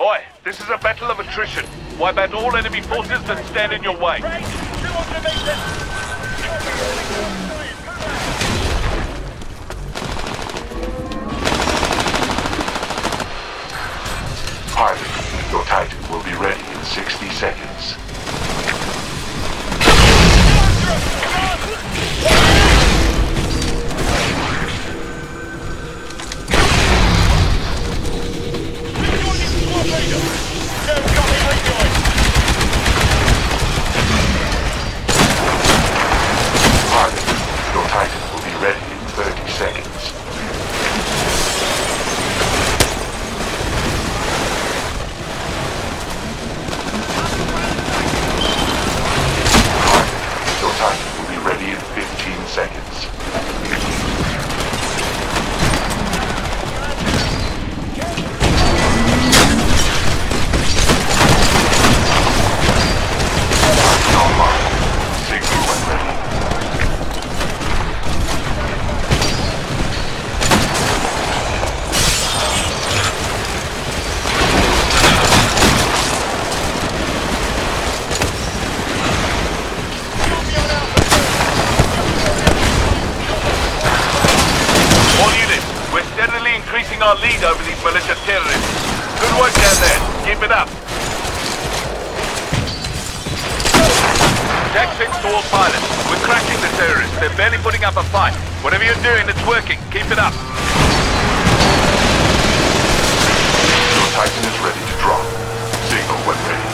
Oi, this is a battle of attrition. Wipe out all enemy forces that stand in your way. Pilot, your Titan will be ready in 60 seconds. Our lead over these militia terrorists. Good work down there. Keep it up. Jack 6 to all pilots. We're cracking the terrorists. They're barely putting up a fight. Whatever you're doing, it's working. Keep it up. Your Titan is ready to drop. Signal when ready.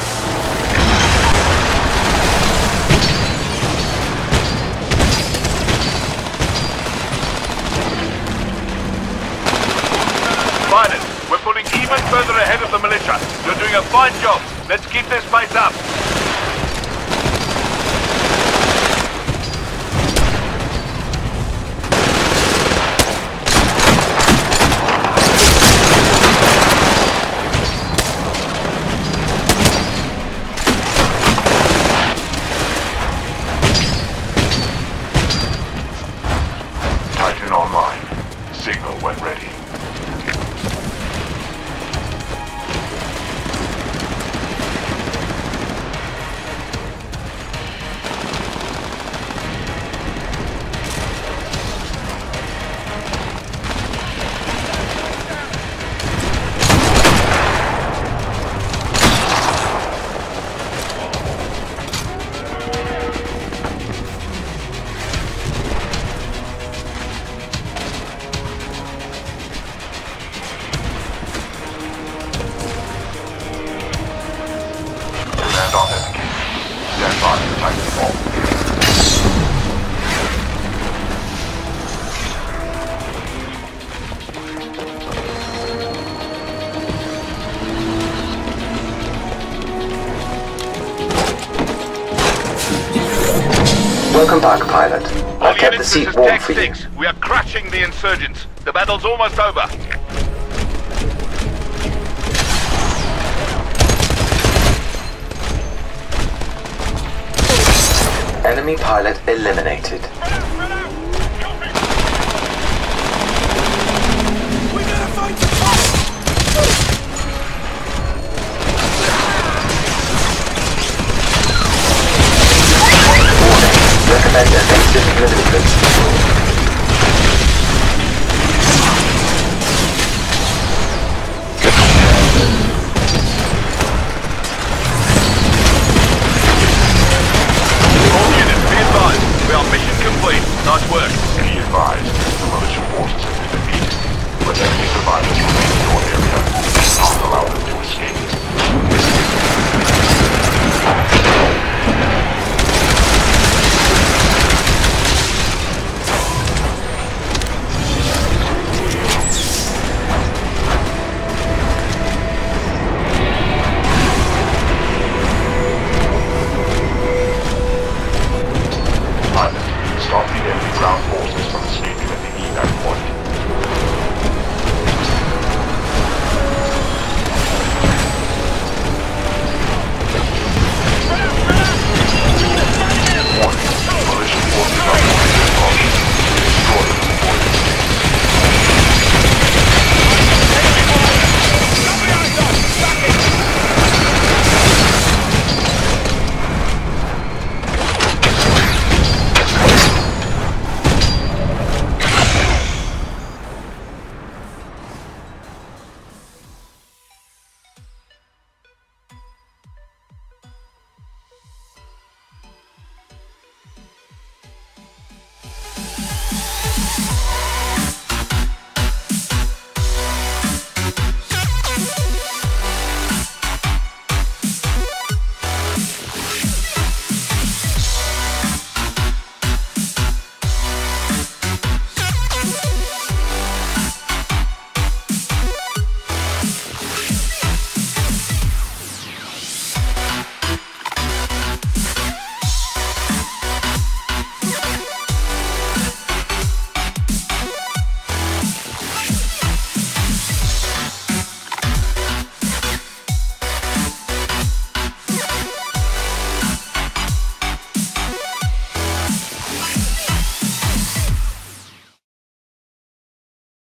Pilots, we're pulling even further ahead of the militia. You're doing a fine job. Let's keep this pace up. Titan online. Signal when ready. Authenticated. Stand by for TitanFall. Welcome back, pilot. I've kept the seat warm for you. We are crushing the insurgents. The battle's almost over. Enemy pilot eliminated. Recommend evasive maneuvers. Nice work. Be advised, the militia forces have been defeated. Let enemy survivors